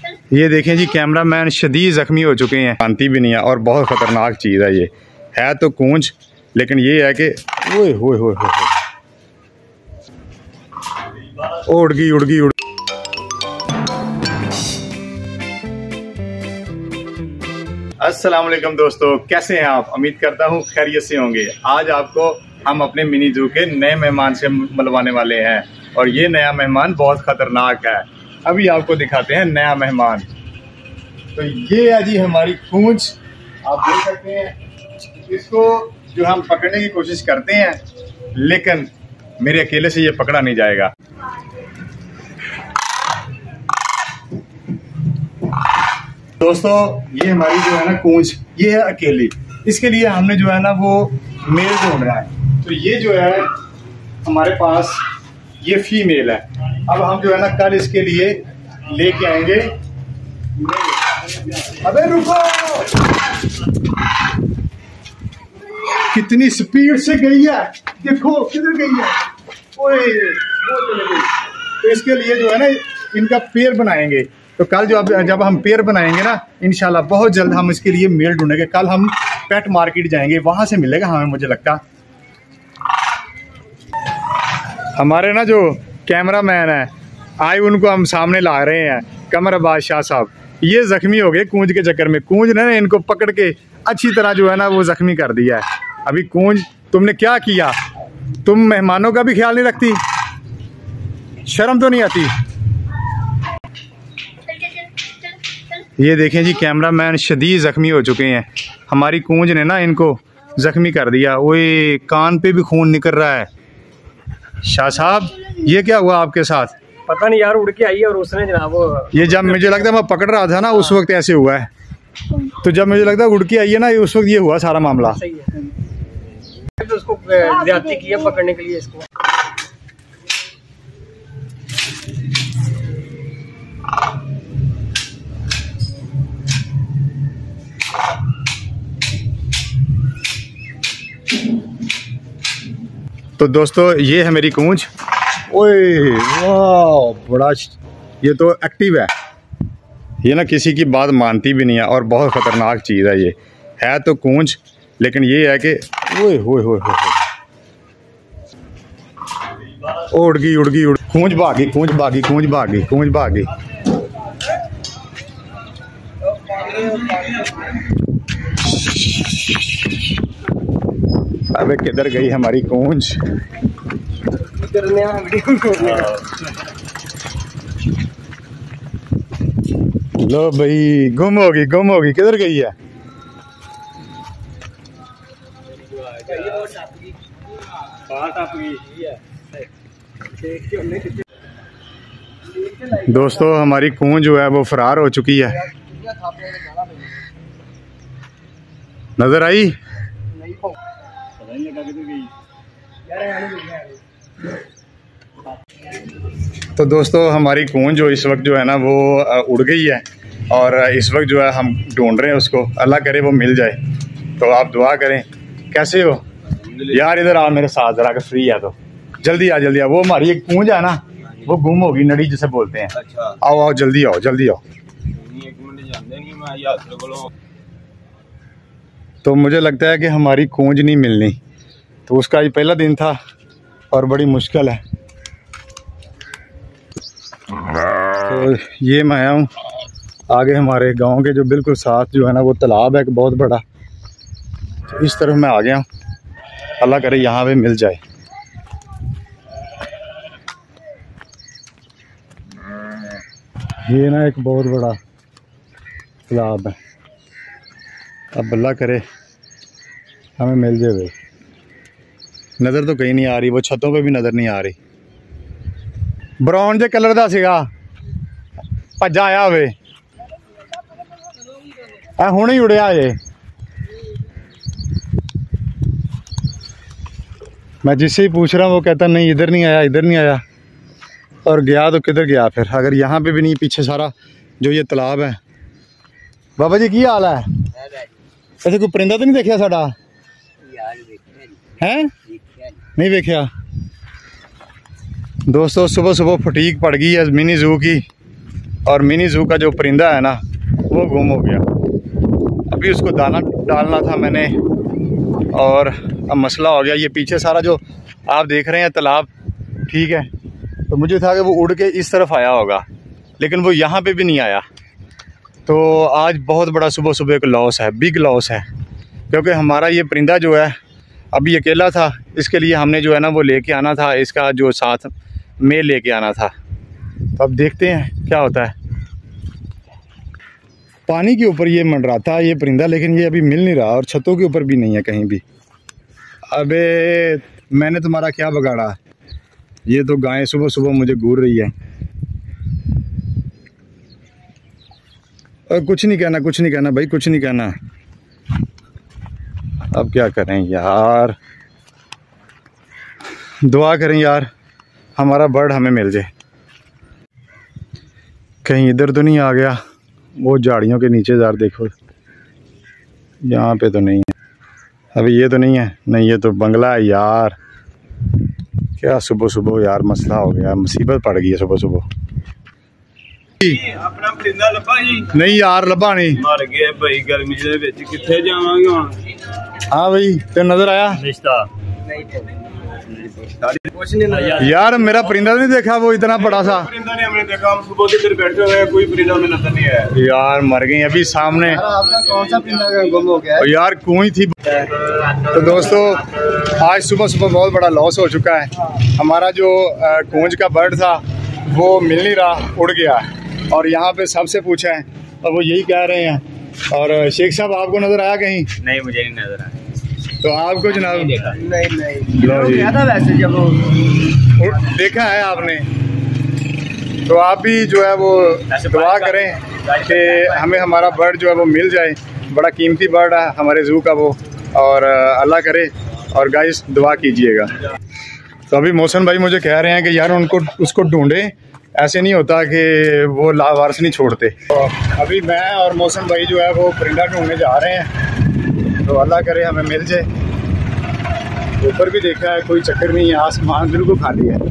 ये देखें जी, कैमरामैन शदीद ज़ख्मी हो चुके हैं, शांति भी नहीं है और बहुत ख़तरनाक चीज़ है। ये है तो कूंज, लेकिन ये है कि ओए होए होए होए, उड़ गई। अस्सलाम वालेकुम दोस्तों, कैसे हैं आप? उम्मीद करता हूँ खैरियत से होंगे। आज आपको हम अपने मिनी जू के नए मेहमान से मिलवाने वाले हैं और ये नया मेहमान बहुत ख़तरनाक है। अभी आपको दिखाते हैं नया मेहमान। तो ये है जी हमारी कूंज, आप देख सकते हैं। इसको जो हम पकड़ने की कोशिश करते हैं, लेकिन मेरे अकेले से ये पकड़ा नहीं जाएगा। दोस्तों, ये हमारी जो है ना कूंज, ये है अकेली। इसके लिए हमने जो है ना वो मेल ढूंढ रहा है। तो ये जो है हमारे पास ये फीमेल है। अब हम जो है ना कल इसके लिए लेके आएंगे। अबे रुको, कितनी स्पीड से गई है, देखो किधर गई है। ओए वो चले गई। तो इसके लिए जो है ना इनका पेयर बनाएंगे। तो कल जब हम पेयर बनाएंगे ना, इंशाल्लाह बहुत जल्द हम इसके लिए मेल ढूंढेंगे। कल हम पेट मार्केट जाएंगे, वहां से मिलेगा हमें, मुझे लगता। हमारे ना जो कैमरामैन है, आए उनको हम सामने ला रहे हैं, कमर बादशाह साहब। ये जख्मी हो गए कूंज के चक्कर में। कूंज ने इनको पकड़ के अच्छी तरह जो है ना वो जख्मी कर दिया है। अभी कूंज, तुमने क्या किया? तुम मेहमानों का भी ख्याल नहीं रखती, शर्म तो नहीं आती? ये देखें जी, कैमरामैन शदीद ज़ख्मी हो चुके हैं। हमारी कूंज ने ना इनको ज़ख्मी कर दिया। ओए, कान पे भी खून निकल रहा है। शाह साहब, ये क्या हुआ आपके साथ? पता नहीं यार, उड़ के आई है और उसने जनाब ये जब मुझे लगता है मैं पकड़ रहा था ना, उस वक्त ऐसे हुआ है। तो जब मुझे लगता है उड़ के आई है ना, उस वक्त ये हुआ सारा मामला। सही है। तो उसको ज्यादती की है पकड़ने के लिए इसको। तो दोस्तों, ये है मेरी कूंज। ओए वाह, बड़ा ये तो एक्टिव है। ये ना किसी की बात मानती भी नहीं है और बहुत ख़तरनाक चीज़ है। ये है तो कूंज, लेकिन ये है कि ओए होए होए होए, उड़ गई। कूंज भागी। अबे किधर गई हमारी कूंज? लो भाई, गुम होगी। किधर गई है? दोस्तों, हमारी कूंज जो है वो फरार हो चुकी है। नजर आई? तो दोस्तों, हमारी कूंज जो इस वक्त जो है ना वो उड़ गई है और इस वक्त जो है हम ढूंढ रहे हैं उसको। अल्लाह करे वो मिल जाए। तो आप दुआ करें। कैसे हो यार? इधर आओ मेरे साथ जरा, अगर फ्री है तो जल्दी आ। वो हमारी एक कूंज है ना, वो गुम होगी, नड़ी जिसे बोलते हैं। अच्छा। आओ जल्दी आओ। तो मुझे लगता है कि हमारी कूंज नहीं मिलनी। तो उसका ये पहला दिन था और बड़ी मुश्किल है। तो ये मैं आया हूँ आगे हमारे गांव के जो बिल्कुल साथ जो है ना वो तालाब है एक बहुत बड़ा। तो इस तरफ मैं आ गया हूँ, अल्लाह करे यहाँ पे मिल जाए। ये ना एक बहुत बड़ा तालाब है। अब अल्लाह करे हमें मिल जाए भाई। नज़र तो कहीं नहीं आ रही, वो छतों पे भी नज़र नहीं आ रही। ब्राउन जे कलर का सीगा, भज्जा आया हुए हुणे ही उड़िया ये। मैं जिससे ही पूछ रहा हूँ वो कहता नहीं, इधर नहीं आया। और गया तो किधर गया फिर? अगर यहाँ पे भी नहीं, पीछे सारा जो ये तालाब है। बाबा जी की हाल है? ऐसे कोई परिंदा तो नहीं देखा साडा है? नहीं देखा। दोस्तों, सुबह फटीक पड़ गई है मिनी जू की। और मिनी जू का जो परिंदा है ना वो गुम हो गया। अभी उसको दाना डालना था मैंने और अब मसला हो गया। ये पीछे सारा जो आप देख रहे हैं तालाब, ठीक है, तो मुझे था कि वो उड़ के इस तरफ आया होगा, लेकिन वो यहाँ पे भी नहीं आया। तो आज बहुत बड़ा सुबह सुबह का लॉस है, बिग लॉस है, क्योंकि हमारा ये परिंदा जो है अभी अकेला था। इसके लिए हमने जो है ना वो लेके आना था, इसका जो साथ मेल लेके आना था। तो अब देखते हैं क्या होता है। पानी के ऊपर ये मंडराता है ये परिंदा, लेकिन ये अभी मिल नहीं रहा और छतों के ऊपर भी नहीं है कहीं भी। अबे मैंने तुम्हारा क्या बिगाड़ा, ये तो गाय सुबह सुबह मुझे घूर रही है। और कुछ नहीं कहना, कुछ नहीं कहना भाई, कुछ नहीं कहना। अब क्या करें यार, दुआ करें यार हमारा बर्ड हमें मिल जाए। कहीं इधर तो नहीं आ गया, वो झाड़ियों के नीचे यार देखो, यहाँ पे तो नहीं है। अभी ये तो नहीं है, नहीं ये तो बंगला है यार। क्या सुबह सुबह यार मसला हो गया, मुसीबत पड़ गई है सुबह सुबह। अपना परिंदा लब्भा जी? नहीं यार लब्भा नहीं, मर गए भाई गर्मी दे विच कित्थे जावांगे हुण। हाँ भाई तेरे नजर आया रिश्ता कुछ नहीं नजर यार, मेरा परिंदा नहीं देखा वो इतना बड़ा सा परिंदा ने हमने देखा, हम सुबह से इधर बैठे हुए हैं, कोई परिंदा में नजर नहीं आया यार। मर गई अभी सामने। आपका कौन सा परिंदा गुम हो गया है? यार कुई थी। तो दोस्तों आज सुबह सुबह बहुत बड़ा लॉस हो चुका है। हमारा जो कूंज का बर्ड था वो मिल नहीं रहा, उड़ गया। और यहाँ पे सबसे पूछा है और वो यही कह रहे हैं। और शेख साहब आपको नजर आया कहीं? नहीं मुझे नहीं नजर आया। तो आपको जनाब नहीं गया था वैसे, जब देखा है आपने, तो आप भी जो है वो दुआ करें कि हमें हमारा बर्ड जो है वो मिल जाए। बड़ा कीमती बर्ड है हमारे जू का वो, और अल्लाह करे। और गाइस दुआ कीजिएगा। तो अभी मौसम भाई मुझे कह रहे हैं कि यार उनको उसको ढूंढे, ऐसे नहीं होता कि वो लावारिस नहीं छोड़ते। तो अभी मैं और मौसम भाई जो है वो परिंदा ढूंढने जा रहे हैं, तो अल्लाह करे हमें मिल जाए। ऊपर भी देखा है कोई चक्कर नहीं है, आसमान बिल्कुल खाली है।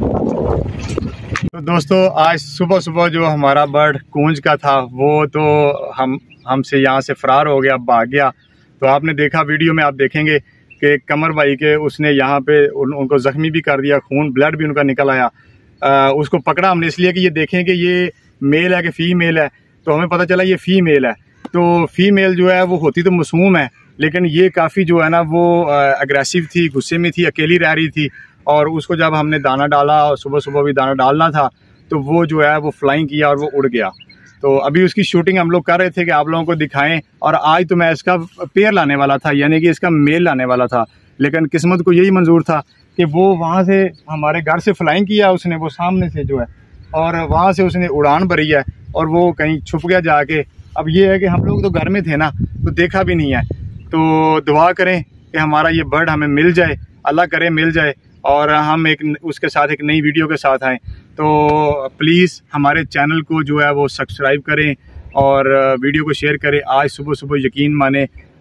तो दोस्तों आज सुबह सुबह जो हमारा बर्ड कूंज का था वो तो हमसे यहाँ से फरार हो गया, भाग गया। तो आपने देखा वीडियो में, आप देखेंगे कि कमर भाई के उसने यहाँ पे उनको ज़ख्मी भी कर दिया, खून ब्लड भी उनका निकल आया। उसको पकड़ा हमने इसलिए कि ये देखें कि ये मेल है कि फीमेल है। तो हमें पता चला ये फीमेल है। तो फीमेल जो है वो होती तो मासूम है, लेकिन ये काफ़ी जो है ना वो अग्रेसिव थी, गुस्से में थी, अकेली रह रही थी। और उसको जब हमने दाना डाला, और सुबह सुबह भी दाना डालना था, तो वो जो है वो फ्लाइंग किया और वो उड़ गया। तो अभी उसकी शूटिंग हम लोग कर रहे थे कि आप लोगों को दिखाएं। और आज तो मैं इसका पेयर लाने वाला था, यानी कि इसका मेल लाने वाला था, लेकिन किस्मत को यही मंजूर था कि वो वहाँ से हमारे घर से फ्लाइंग किया उसने, वो सामने से जो है, और वहाँ से उसने उड़ान भरी है और वो कहीं छुप गया जाके। अब ये है कि हम लोग तो घर में थे ना, तो देखा भी नहीं है। तो दुआ करें कि हमारा ये बर्ड हमें मिल जाए, अल्लाह करे मिल जाए, और हम उसके साथ एक नई वीडियो के साथ आएँ। तो प्लीज़ हमारे चैनल को जो है वो सब्सक्राइब करें और वीडियो को शेयर करें। आज सुबह सुबह यकीन माने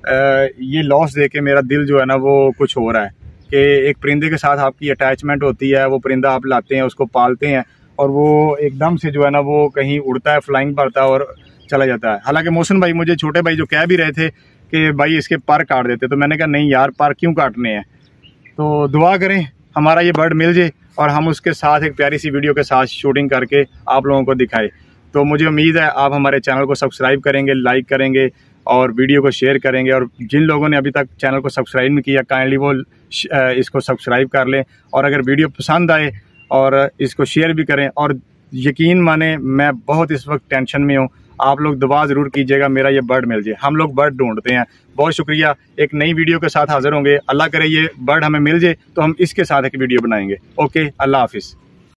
ये लॉस देख के मेरा दिल जो है ना वो कुछ हो रहा है कि एक परिंदे के साथ आपकी अटैचमेंट होती है, वो परिंदा आप लाते हैं, उसको पालते हैं, और वो एकदम से जो है ना वो कहीं उड़ता है, फ्लाइंग करता है और चला जाता है। हालांकि मौसम भाई, मुझे छोटे भाई जो कह भी रहे थे कि भाई इसके पर काट देते, तो मैंने कहा नहीं यार, पर क्यों काटने हैं। तो दुआ करें हमारा ये बर्ड मिल जाए और हम उसके साथ एक प्यारी सी वीडियो के साथ शूटिंग करके आप लोगों को दिखाए। तो मुझे उम्मीद है आप हमारे चैनल को सब्सक्राइब करेंगे, लाइक करेंगे और वीडियो को शेयर करेंगे। और जिन लोगों ने अभी तक चैनल को सब्सक्राइब नहीं किया, काइंडली वो इसको सब्सक्राइब कर लें। और अगर वीडियो पसंद आए और इसको शेयर भी करें। और यकीन माने मैं बहुत इस वक्त टेंशन में हूँ, आप लोग दुआ ज़रूर कीजिएगा मेरा ये बर्ड मिल जाए। हम लोग बर्ड ढूंढते हैं। बहुत शुक्रिया। एक नई वीडियो के साथ हाजिर होंगे। अल्लाह करे ये बर्ड हमें मिल जाए तो हम इसके साथ एक वीडियो बनाएंगे। ओके, अल्लाह हाफिज़।